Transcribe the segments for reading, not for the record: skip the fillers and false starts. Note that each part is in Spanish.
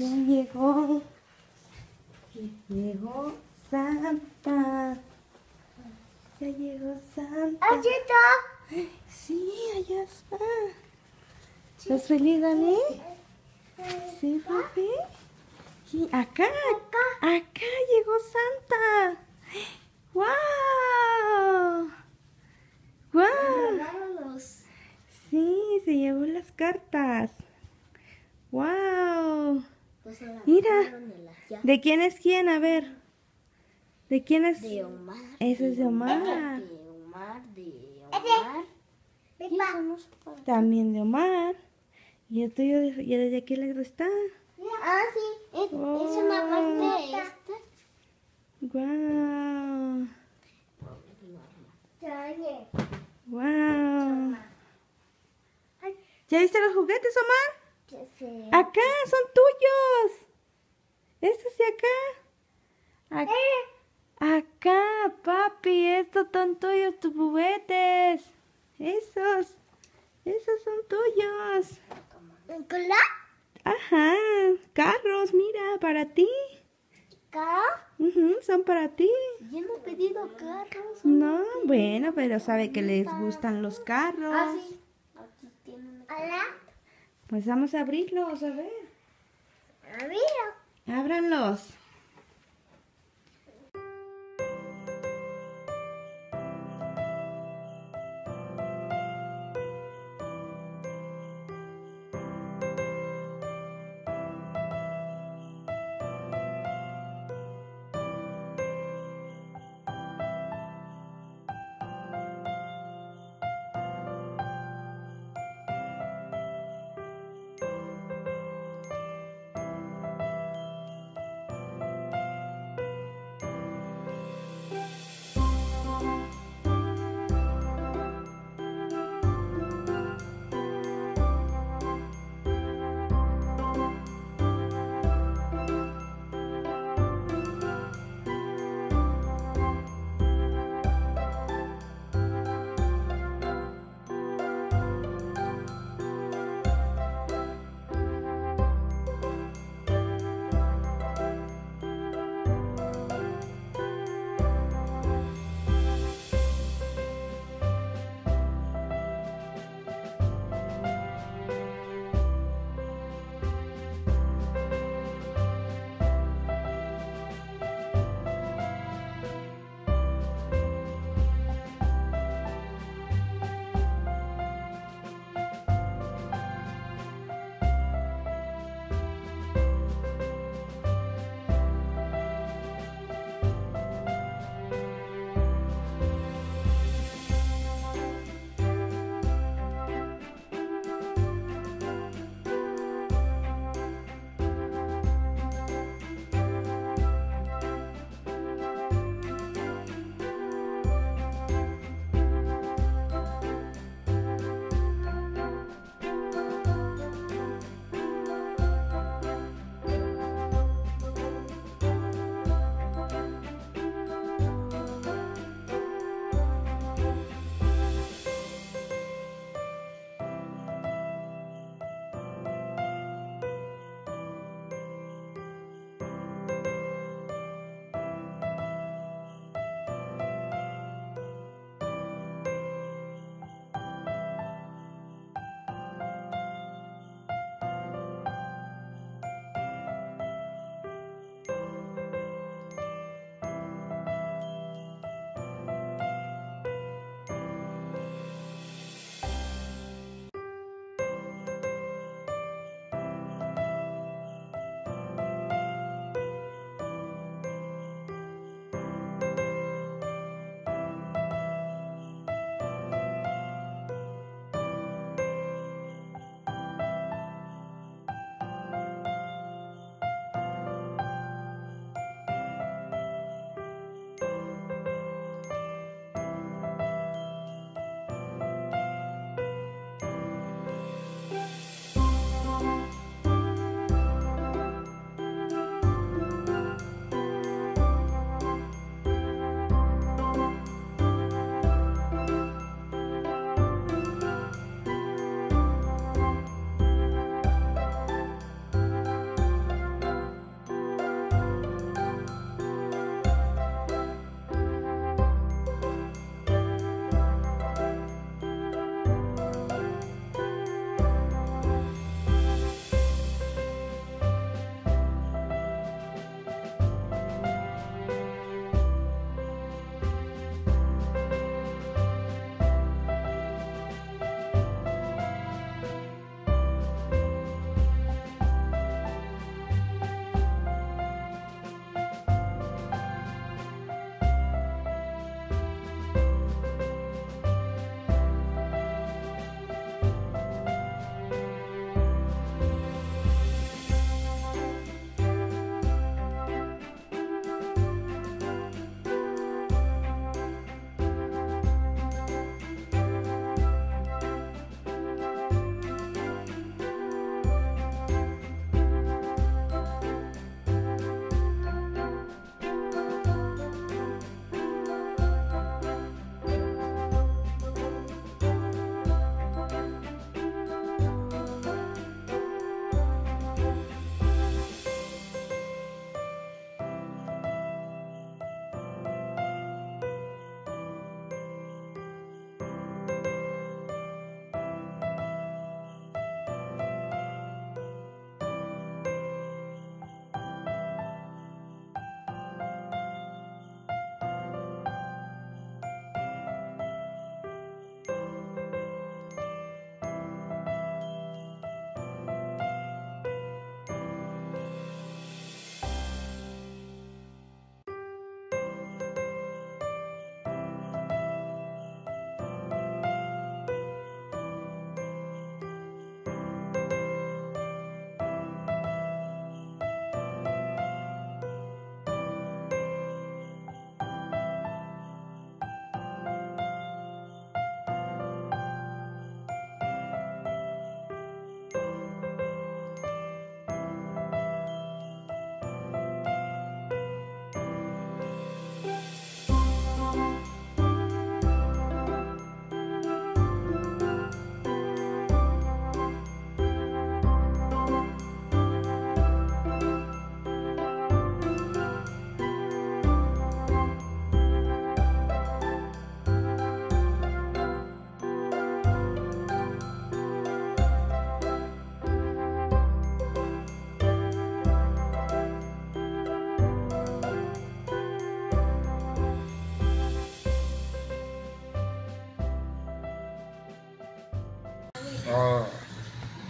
Ya llegó. Llegó Santa. Ya llegó Santa. ¡Allí está! Sí, allá está. ¿Estás feliz, Dani? Sí, papi. Sí, acá llegó Santa. ¡Wow! ¡Wow! Regálalos. Sí, se llevó las cartas. ¡Wow! Pues ahora Mira, regálonela ya. ¿de quién es quién? A ver. ¿De quién es? De Omar. Ese es de Omar. De Omar, de Omar. Y eso no se puede. También de Omar. ¿Y el tuyo y el de quién le está? Ah, sí. Es una parte de esta. ¡Wow! ¡Wow! ¿Ya viste los juguetes, Omar? Acá, son tuyos. Estos de acá. Acá, papi, estos son tuyos, tus juguetes. Esos son tuyos. ¿Cola? Ajá, carros, mira, para ti. ¿Carro? Son para ti. Yo no he pedido carros. No, bueno, pero sabe que les gustan los carros. Ah, sí. Aquí tiene una. ¿Hola? Pues vamos a abrirlos, a ver. Ábranlos.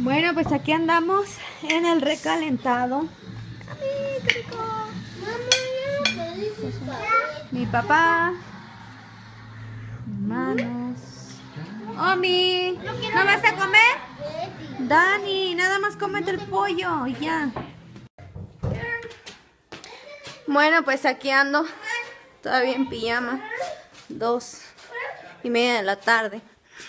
Bueno, pues aquí andamos en el recalentado. ¡Ay, qué rico! Mamá, Mi papá, hermanos. Omi, ¿no vas a comer? Dani, nada más cómete el pollo y ya. Bueno, pues aquí ando, todavía en pijama, 2:30 de la tarde.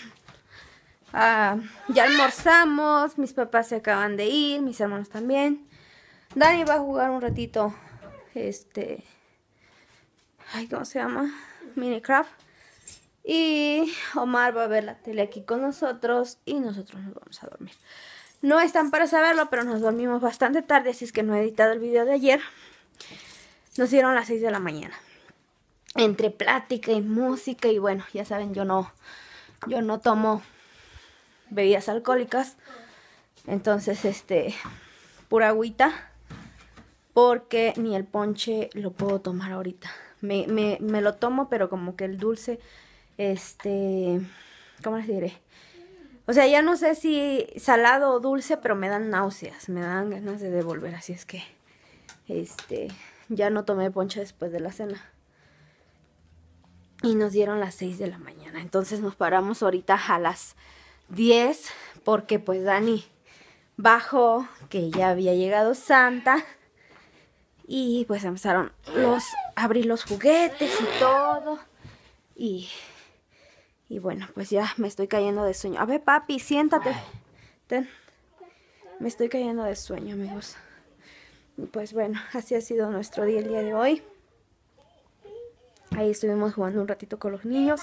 Ya almorzamos, mis papás se acaban de ir, mis hermanos también. Dani va a jugar un ratito, ¿cómo se llama? Minecraft. Y Omar va a ver la tele aquí con nosotros y nosotros nos vamos a dormir. No están para saberlo, pero nos dormimos bastante tarde, así es que no he editado el video de ayer. Nos dieron las 6 de la mañana. Entre plática y música y bueno, ya saben, yo no tomo bebidas alcohólicas. Entonces, pura agüita, porque ni el ponche lo puedo tomar ahorita. Me lo tomo, pero como que el dulce, ¿cómo les diré? O sea, ya no sé si salado o dulce, pero me dan náuseas, me dan ganas de devolver, así es que, ya no tomé ponche después de la cena. Y nos dieron las 6 de la mañana, entonces nos paramos ahorita a las 10, porque pues Dani bajó, que ya había llegado Santa, y pues empezaron a abrir los juguetes y todo, y bueno, pues ya me estoy cayendo de sueño. A ver, papi, siéntate. Ten. Me estoy cayendo de sueño, amigos. Y pues bueno, así ha sido nuestro día el día de hoy. Ahí estuvimos jugando un ratito con los niños.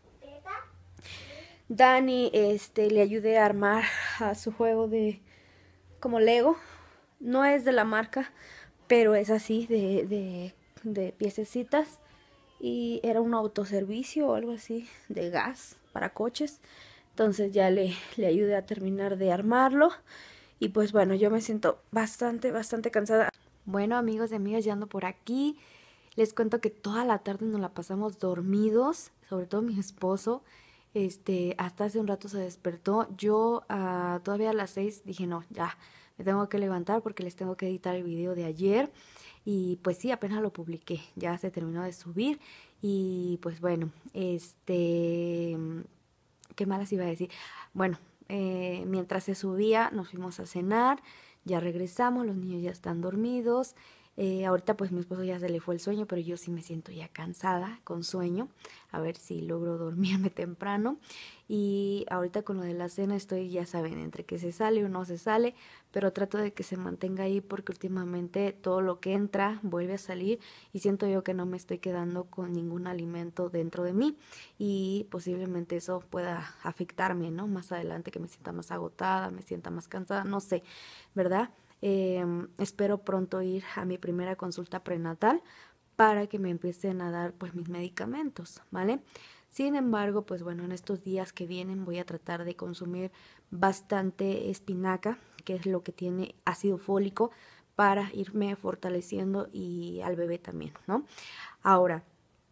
Dani, le ayudé a armar a su juego de como Lego. No es de la marca, pero es así, de piececitas. Y era un autoservicio o algo así de gas para coches. Entonces ya le ayudé a terminar de armarlo. Y pues bueno, yo me siento bastante cansada. Bueno, amigos y amigas, ya ando por aquí. Les cuento que toda la tarde nos la pasamos dormidos, sobre todo mi esposo. Hasta hace un rato se despertó. Yo todavía a las 6 dije, no, ya me tengo que levantar porque les tengo que editar el video de ayer. Y pues sí, apenas lo publiqué, ya se terminó de subir. Y pues bueno, ¿qué más les iba a decir? Bueno, mientras se subía nos fuimos a cenar, ya regresamos, los niños ya están dormidos. Ahorita pues mi esposo ya se le fue el sueño, pero yo sí me siento ya cansada, con sueño, a ver si logro dormirme temprano. Y ahorita con lo de la cena estoy, ya saben, entre que se sale o no se sale, pero trato de que se mantenga ahí porque últimamente todo lo que entra vuelve a salir y siento yo que no me estoy quedando con ningún alimento dentro de mí y posiblemente eso pueda afectarme, ¿no? Más adelante, que me sienta más agotada, me sienta más cansada, no sé, ¿verdad? Espero pronto ir a mi primera consulta prenatal para que me empiecen a dar pues mis medicamentos, ¿vale? Sin embargo, pues bueno, en estos días que vienen voy a tratar de consumir bastante espinaca, que es lo que tiene ácido fólico, para irme fortaleciendo y al bebé también, ¿no? Ahora,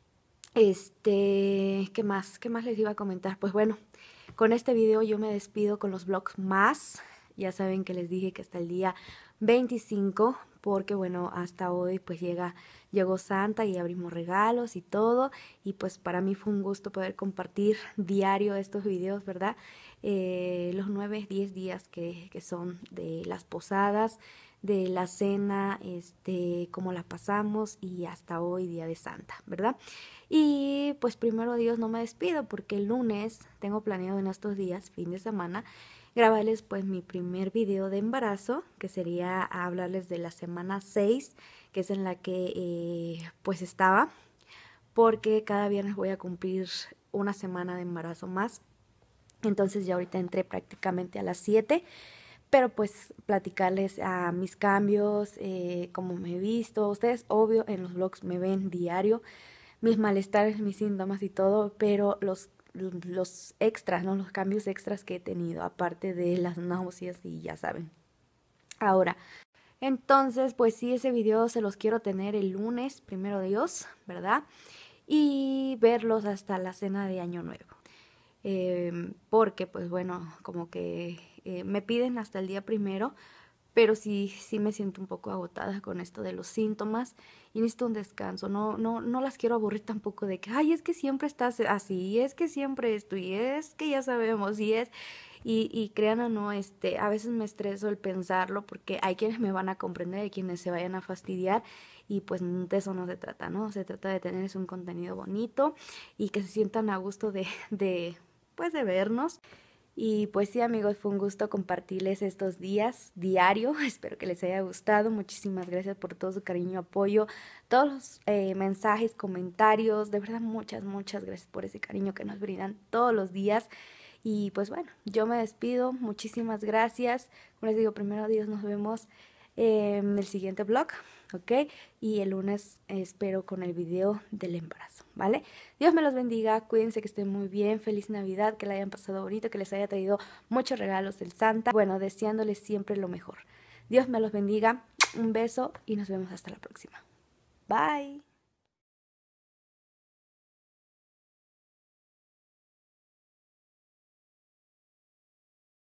¿qué más? ¿Qué más les iba a comentar? Pues bueno, con este video yo me despido con los vlogs más. Ya saben que les dije que hasta el día 25, porque bueno, hasta hoy pues llegó Santa y abrimos regalos y todo. Y pues para mí fue un gusto poder compartir diario estos videos, ¿verdad? Los 9-10 días que son de las posadas, de la cena, cómo la pasamos y hasta hoy, día de Santa, ¿verdad? Y pues primero Dios, no me despido porque el lunes tengo planeado en estos días, fin de semana, grabarles pues mi primer video de embarazo, que sería hablarles de la semana 6, que es en la que pues estaba, porque cada viernes voy a cumplir una semana de embarazo más. Entonces ya ahorita entré prácticamente a las 7, pero pues platicarles a mis cambios, cómo me he visto. Ustedes obvio en los vlogs me ven diario, mis malestares, mis síntomas y todo, pero los extras, ¿no? Los cambios extras que he tenido, aparte de las náuseas y ya saben. Ahora, entonces, pues sí, ese video se los quiero tener el lunes, primero Dios, ¿verdad? Y verlos hasta la cena de Año Nuevo. Porque, pues bueno, como que me piden hasta el día 1, pero sí me siento un poco agotada con esto de los síntomas y necesito un descanso. No las quiero aburrir tampoco de que, ay, es que siempre estás así, y es que siempre esto, y es que ya sabemos, y crean o no, a veces me estreso el pensarlo porque hay quienes me van a comprender, hay quienes se vayan a fastidiar y pues de eso no se trata, ¿no? Se trata de tener un contenido bonito y que se sientan a gusto pues de vernos. Y pues sí, amigos, fue un gusto compartirles estos días diario. Espero que les haya gustado. Muchísimas gracias por todo su cariño, apoyo, todos los mensajes, comentarios. De verdad, muchas gracias por ese cariño que nos brindan todos los días. Y pues bueno, yo me despido. Muchísimas gracias. Como les digo, primero Dios, nos vemos en el siguiente vlog, ¿ok? Y el lunes espero con el video del embarazo, ¿vale? Dios me los bendiga, cuídense, que estén muy bien, feliz Navidad, que la hayan pasado bonito, que les haya traído muchos regalos del Santa. Bueno, deseándoles siempre lo mejor. Dios me los bendiga, un beso y nos vemos hasta la próxima. Bye.